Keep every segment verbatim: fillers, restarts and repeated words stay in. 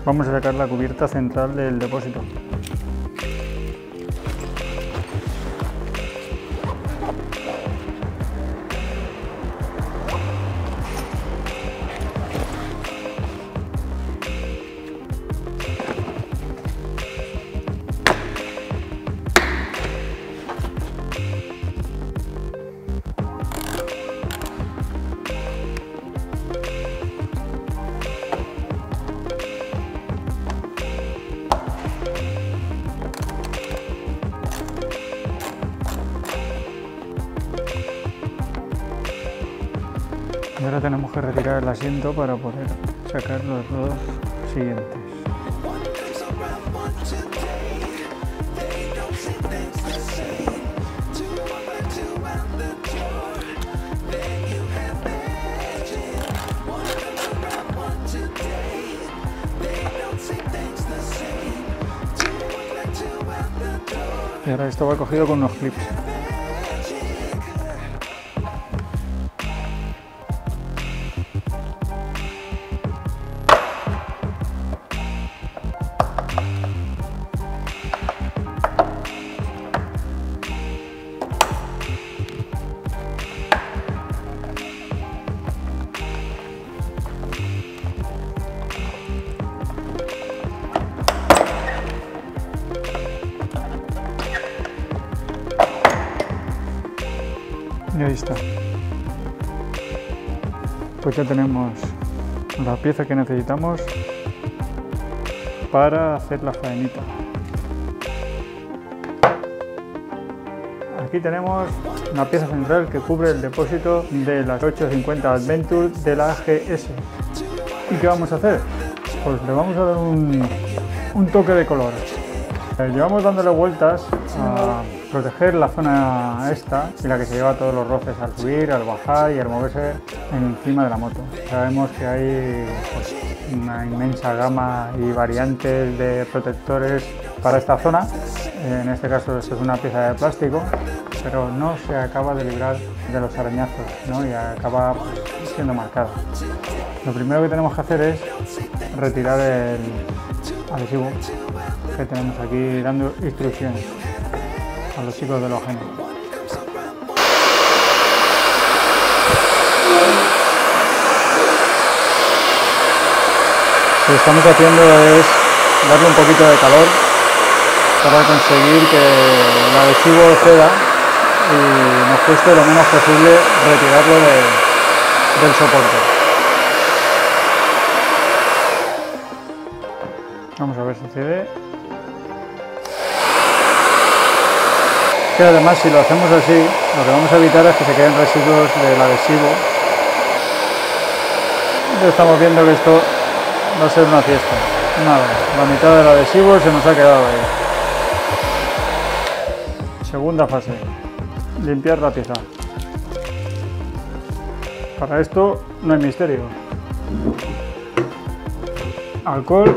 Vamos a sacar la cubierta central del depósito. Y ahora tenemos que retirar el asiento para poder sacar los dos siguientes. Y ahora esto va cogido con unos clips. Y ahí está. Pues ya tenemos la pieza que necesitamos para hacer la faenita. Aquí tenemos una pieza central que cubre el depósito de las ochocientos cincuenta Adventure de la A G S. ¿Y qué vamos a hacer? Pues le vamos a dar un, un toque de color. Llevamos dándole vueltas a proteger la zona esta y la que se lleva todos los roces al subir, al bajar y al moverse encima de la moto. Sabemos que hay pues, una inmensa gama y variantes de protectores para esta zona. En este caso esto es una pieza de plástico, pero no se acaba de librar de los arañazos, ¿no? Y acaba pues, siendo marcada. Lo primero que tenemos que hacer es retirar el adhesivo que tenemos aquí dando instrucciones a los chicos de los genes. Lo que estamos haciendo es darle un poquito de calor para conseguir que el adhesivo ceda y nos cueste lo menos posible retirarlo de, del soporte. Vamos a ver si cede. Que además, si lo hacemos así, lo que vamos a evitar es que se queden residuos del adhesivo. Ya estamos viendo que esto va a ser una fiesta. Nada, la mitad del adhesivo se nos ha quedado ahí. Segunda fase, limpiar la pieza. Para esto no hay misterio. Alcohol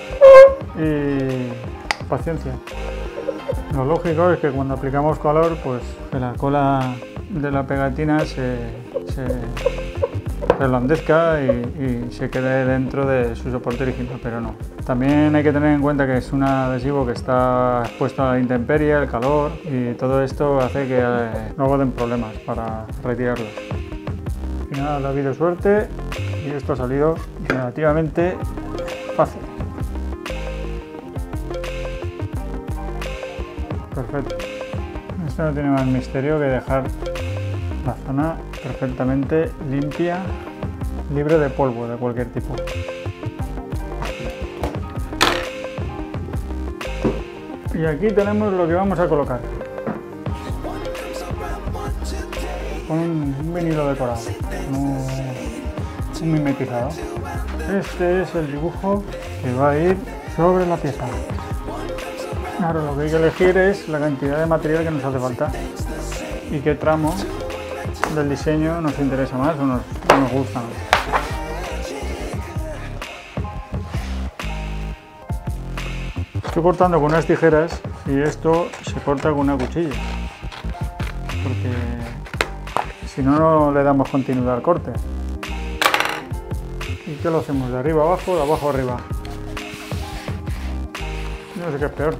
y paciencia. Lo lógico es que cuando aplicamos calor, pues que la cola de la pegatina se, se reblandezca y, y se quede dentro de su soporte original, pero no. También hay que tener en cuenta que es un adhesivo que está expuesto a la intemperie, el calor, y todo esto hace que eh, luego den problemas para retirarlos. Al final ha habido suerte y esto ha salido relativamente fácil. Perfecto. Esto no tiene más misterio que dejar la zona perfectamente limpia, libre de polvo de cualquier tipo. Y aquí tenemos lo que vamos a colocar. Con un vinilo decorado, un, un mimetizado. Este es el dibujo que va a ir sobre la pieza. Ahora lo que hay que elegir es la cantidad de material que nos hace falta y qué tramo del diseño nos interesa más o nos, o nos gusta más. Estoy cortando con unas tijeras y esto se corta con una cuchilla, porque si no, no le damos continuidad al corte. ¿Y qué lo hacemos? ¿De arriba abajo o de abajo arriba? No sé qué es peor.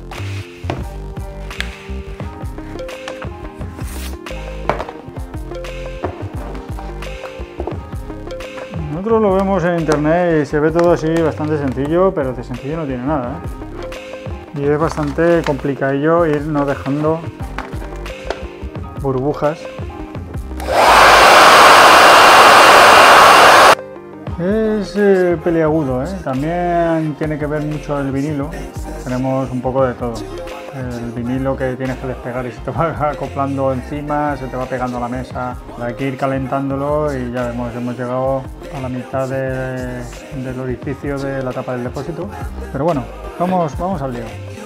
Nosotros lo vemos en internet y se ve todo así bastante sencillo, pero de sencillo no tiene nada, ¿eh? Y es bastante complicadillo ir no dejando burbujas. Es eh, peliagudo, ¿eh? También tiene que ver mucho el vinilo. Tenemos un poco de todo. El vinilo que tienes que despegar y se te va acoplando encima, se te va pegando a la mesa. Hay que ir calentándolo y ya vemos, hemos llegado a la mitad de, del orificio de la tapa del depósito. Pero bueno, vamos, vamos al lío.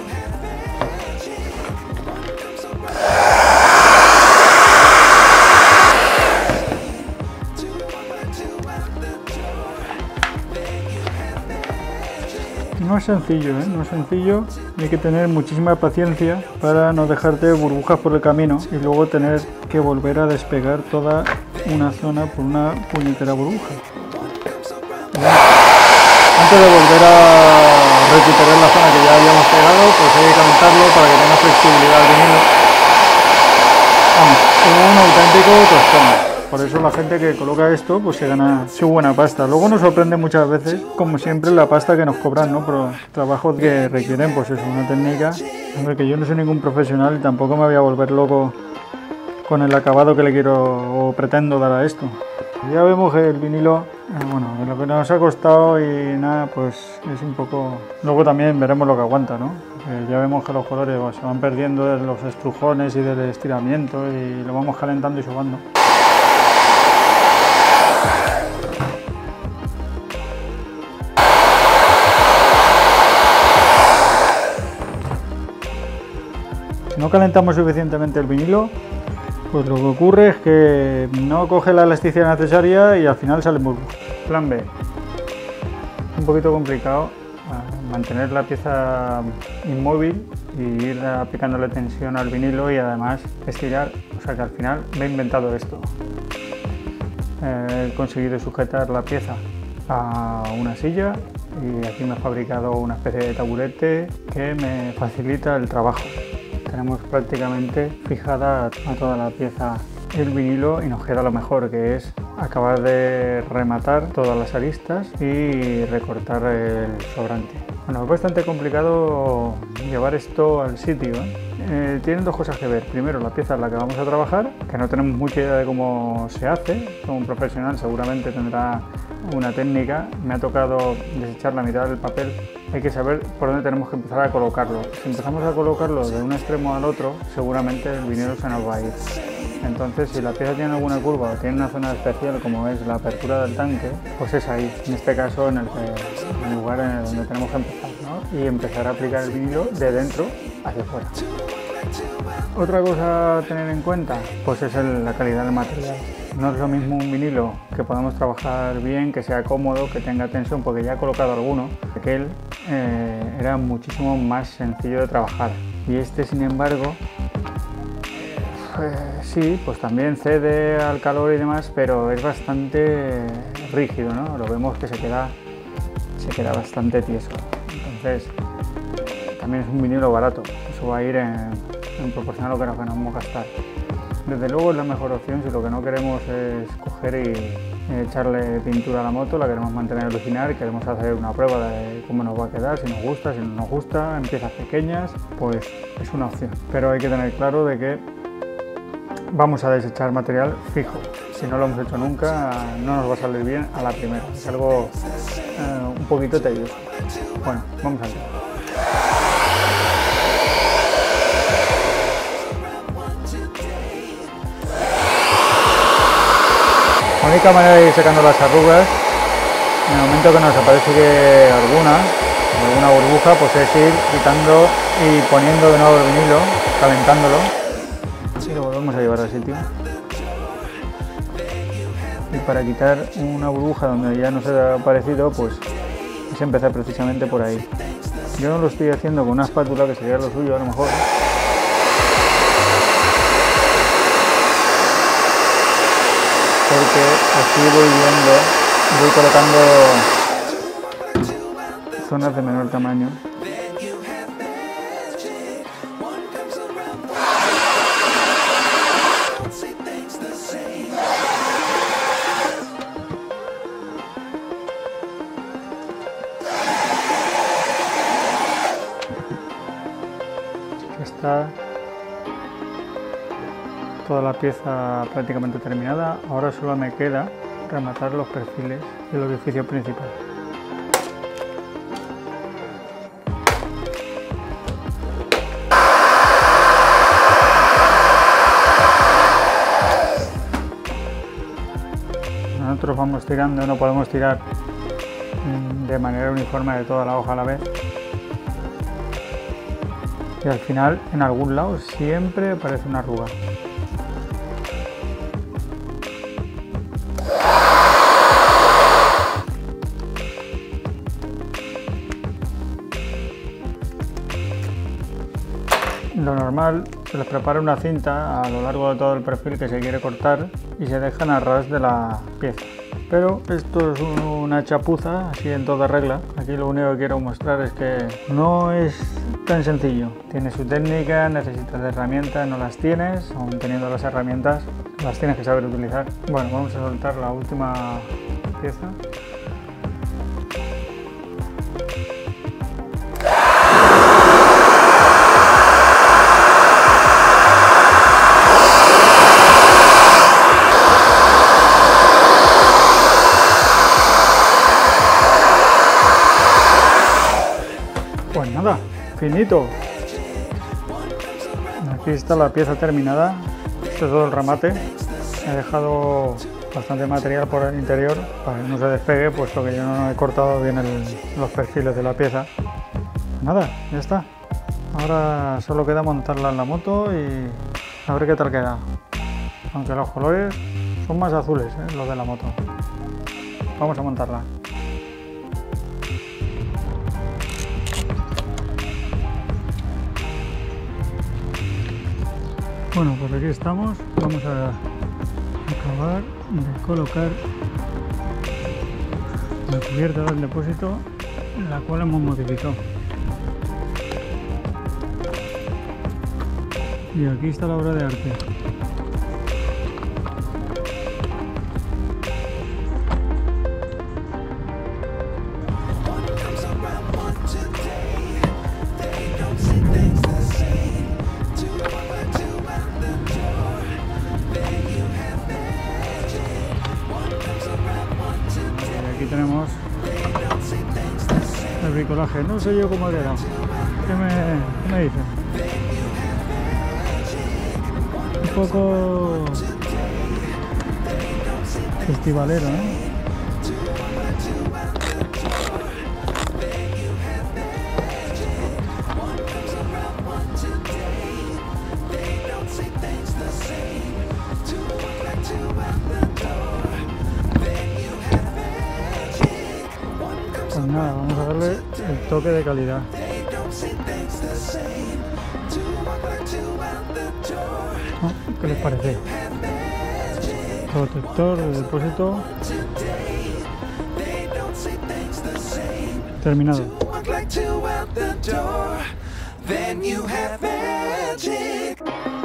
No es sencillo, ¿eh? No es sencillo, hay que tener muchísima paciencia para no dejarte burbujas por el camino y luego tener que volver a despegar toda una zona por una puñetera burbuja. Antes de volver a recuperar la zona que ya habíamos pegado, pues hay que calentarlo para que tenga flexibilidad el vinilo. Vamos, un auténtico tostón. Por eso la gente que coloca esto pues se gana su buena pasta. Luego nos sorprende muchas veces, como siempre, la pasta que nos cobran, ¿no? Por trabajos que requieren, pues eso, una técnica. Hombre, que yo no soy ningún profesional y tampoco me voy a volver loco con el acabado que le quiero o pretendo dar a esto. Ya vemos que el vinilo, eh, bueno, de lo que nos ha costado y nada, pues es un poco... Luego también veremos lo que aguanta, ¿no? Eh, ya vemos que los colores pues, se van perdiendo de los estrujones y del estiramiento y lo vamos calentando y sobando. Si no calentamos suficientemente el vinilo, pues lo que ocurre es que no coge la elasticidad necesaria y al final sale muy burbujas. Plan B. Un poquito complicado mantener la pieza inmóvil y ir aplicándole tensión al vinilo y además estirar. O sea que al final me he inventado esto. He conseguido sujetar la pieza a una silla y aquí me he fabricado una especie de taburete que me facilita el trabajo. Tenemos prácticamente fijada a toda la pieza el vinilo y nos queda lo mejor, que es acabar de rematar todas las aristas y recortar el sobrante. Bueno, es bastante complicado llevar esto al sitio, ¿eh? Eh, tienen dos cosas que ver. Primero, la pieza en la que vamos a trabajar, que no tenemos mucha idea de cómo se hace. Como un profesional seguramente tendrá una técnica. Me ha tocado desechar la mitad del papel. Hay que saber por dónde tenemos que empezar a colocarlo. Si empezamos a colocarlo de un extremo al otro, seguramente el vinilo se nos va a ir. Entonces, si la pieza tiene alguna curva o tiene una zona especial como es la apertura del tanque, pues es ahí, en este caso en el, que, en el lugar en el donde tenemos que empezar, ¿no? Y empezar a aplicar el vinilo de dentro hacia afuera. Otra cosa a tener en cuenta, pues es el, la calidad del material. No es lo mismo un vinilo que podamos trabajar bien, que sea cómodo, que tenga tensión, porque ya he colocado alguno. Aquel eh, era muchísimo más sencillo de trabajar y este, sin embargo, Eh, sí, pues también cede al calor y demás, pero es bastante rígido, ¿no? Lo vemos que se queda, se queda bastante tieso. Entonces, también es un vinilo barato, eso va a ir en, en proporción a lo que nos vamos a gastar. Desde luego es la mejor opción si lo que no queremos es coger y echarle pintura a la moto, la queremos mantener original, queremos hacer una prueba de cómo nos va a quedar, si nos gusta, si no nos gusta, en piezas pequeñas, pues es una opción. Pero hay que tener claro de que vamos a desechar material fijo. Si no lo hemos hecho nunca, no nos va a salir bien a la primera. Es algo eh, un poquito tedioso. Bueno, vamos a ver. La única manera de ir secando las arrugas, en el momento que nos aparece que alguna, alguna burbuja, pues es ir quitando y poniendo de nuevo el vinilo, calentándolo. Y lo volvemos a llevar al sitio. Y para quitar una burbuja donde ya nos ha aparecido, pues es empezar precisamente por ahí. Yo no lo estoy haciendo con una espátula, que sería lo suyo a lo mejor. Porque así voy viendo, voy colocando zonas de menor tamaño está toda la pieza prácticamente terminada. Ahora solo me queda rematar los perfiles del orificio principal. Nosotros vamos tirando, no podemos tirar de manera uniforme de toda la hoja a la vez. Y al final, en algún lado, siempre aparece una arruga. Lo normal, se les prepara una cinta a lo largo de todo el perfil que se quiere cortar y se dejan a ras de la pieza. Pero esto es una chapuza, así en toda regla. Aquí lo único que quiero mostrar es que no es tan sencillo. Tiene su técnica, necesitas de herramientas, no las tienes, aún teniendo las herramientas, las tienes que saber utilizar. Bueno, vamos a soltar la última pieza. Pues nada, finito. Aquí está la pieza terminada. Esto es todo el remate. He dejado bastante material por el interior para que no se despegue, puesto que yo no he cortado bien el, los perfiles de la pieza. Nada, ya está. Ahora solo queda montarla en la moto y a ver qué tal queda. Aunque los colores son más azules, ¿eh? Los de la moto. Vamos a montarla. Bueno, pues aquí estamos, vamos a acabar de colocar la cubierta del depósito, la cual hemos modificado. Y aquí está la obra de arte. Aquí tenemos el bricolaje. No sé yo cómo ha quedado. ¿Qué me, qué me dice? Un poco festivalero, ¿no? Pues nada, vamos a darle el toque de calidad. Oh, ¿qué les parece? Protector de depósito terminado.